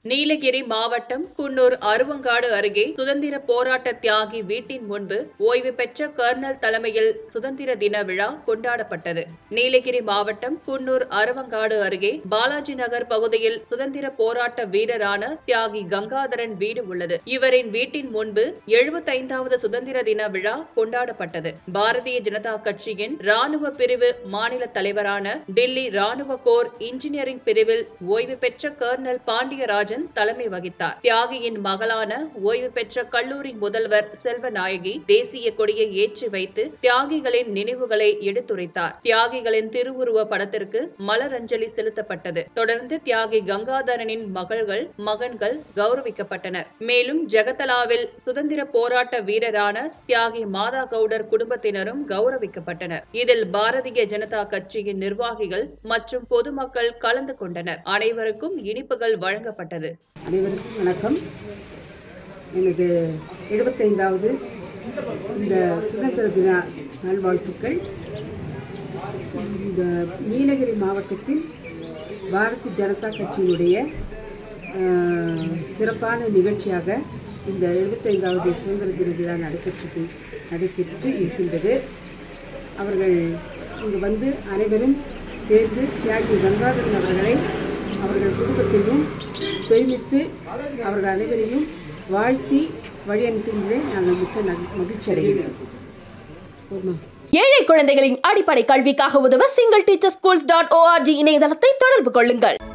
நீலகிரி மாவட்டம் குன்னூர் அருவங்காடு அருகே சுதந்திர போராட்ட தியாகி வீட்டின் முன்பு ஓய்வு பெற்ற கர்னல் தலைமையில் சுதந்திர தின விழா கொண்டாடப்பட்டது. நீலகிரி மாவட்டம் குன்னூர் அருவங்காடு அருகே பாலாஜி நகர் பகுதியில் சுதந்திர போராட்ட வீரரான தியாகி கங்காதரன் வீடு உள்ளது. இவரின் வீட்டின் முன்பு 75வது சுதந்திர தின விழா கொண்டாடப்பட்டது. பாரதிய ஜனதா கட்சியின் ராணுவ பிரிவு மாநில தலைவரான டில்லி ராணுவ கோர் இன்ஜினியரிங் பிரிவில் ஓய்வு பெற்ற கர்னல் பாண்டியராஜன் தலைமை வகித்தார். தியாகியின் மகளான ஓய்வு பெற்ற கல்லூரி முதல்வர் செல்வநாயகி தேசிய கொடியை ஏற்றி வைத்து தியாகிகளின் நினைவுகளை எடுத்துரைத்தார். தியாகிகளின் திருவுருவ படத்திற்கு மலரஞ்சலி செலுத்தப்பட்டது. தொடர்ந்து தியாகி கங்காதரனின் மகன்கள் கௌரவிக்கப்பட்டனர். மேலும் ஜெகதலாவில் சுதந்திர போராட்ட வீரரான தியாகி மாதா கவுடர் குடும்பத்தினரும் கௌரவிக்கப்பட்டனர். இதில் பாரதிய ஜனதா கட்சியின் நிர்வாகிகள் மற்றும் பொதுமக்கள் கலந்து கொண்டனர். அனைவருக்கும் இனிப்புகள் வழங்கப்பட்டது. அனைவருக்கும் வணக்கம். எனக்கு 75வது இந்த சுதந்திர தின நல்வாழ்த்துக்கள். இந்த நீலகிரி மாவட்டத்தில் பாரதிய ஜனதா கட்சியினுடைய சிறப்பான நிகழ்ச்சியாக இந்த 75வது சுதந்திர தின விழா நடைபெற்று இருக்கின்றது. அவர்கள் இங்கு வந்து அனைவரும் சேர்ந்து தியாகி கங்காதரன் அவர்களை அவர்கள் குடும்பத்தையும் பெருமித்து அவர்கள் அனைவரையும் வாழ்த்தி வழி அனுப்புகின்றேன். நாங்கள் மிக்க மகிழ்ச்சி அடைகிறோம். ஏழை குழந்தைகளின் அடிப்படை கல்விக்காக உதவ single teacher schools.org இணையதளத்தை தொடர்பு கொள்ளுங்கள்.